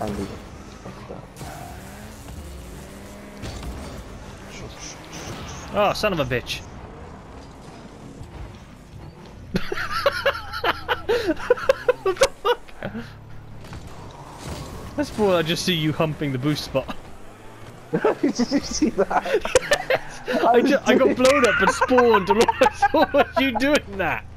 candy. Like that. Oh, son of a bitch. What the fuck? That's why I just see you humping the boost spot. Did you see that? Yes. I got blown up and spawned and all I saw was you doing that.